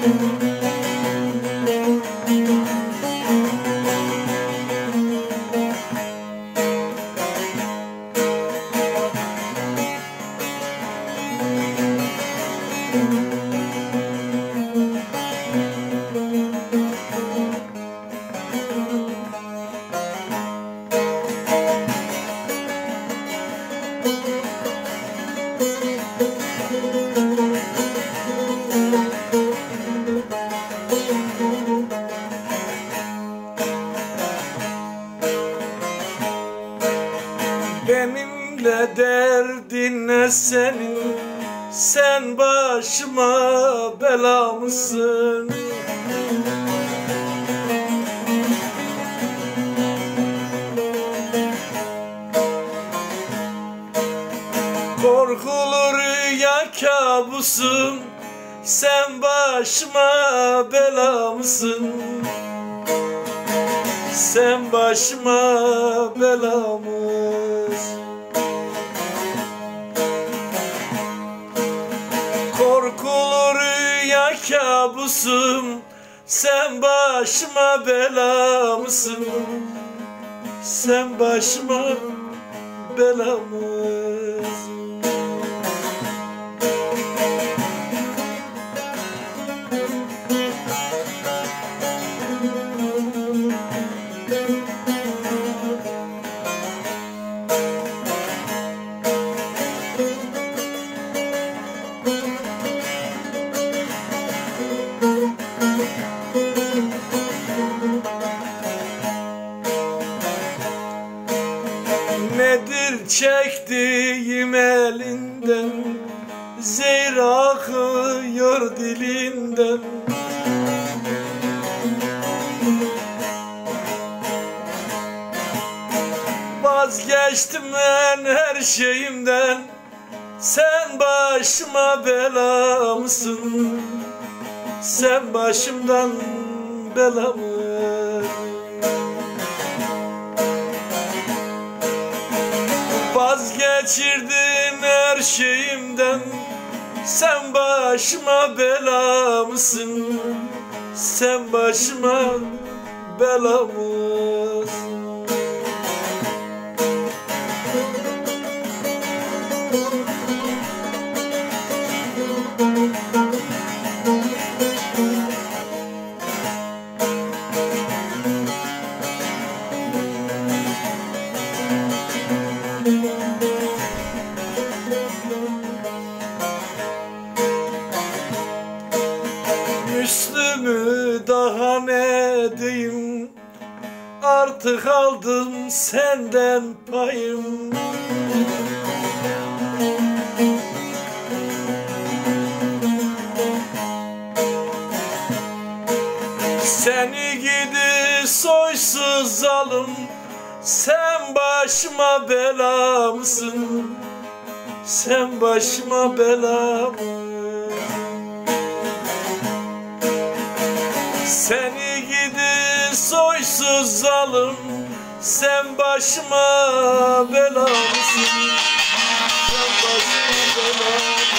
Benimle derdin ne senin, sen başıma bela mısın? Korkulu rüya kabusum, sen başıma bela mısın? Sen başıma bela mısın? Korkulu rüya kabusum, sen başıma bela mısın? Sen başıma bela mısın? Nedir çektiğim elinden, zehir akıyor dilinden. Vazgeçtim ben her şeyimden, sen başıma bela mısın? Sen başımdan bela mısın? Vazgeçirdin her şeyimden, sen başıma bela mısın? Sen başıma bela mısın? Müslüm'ü daha ne diyeyim, artık aldım senden payım. Seni gidi soysuz zalim, sen başıma bela mısın? Sen başıma bela mısın? Seni gidi soysuz zalim, sen başıma bela mısın? Sen başıma bela mısın?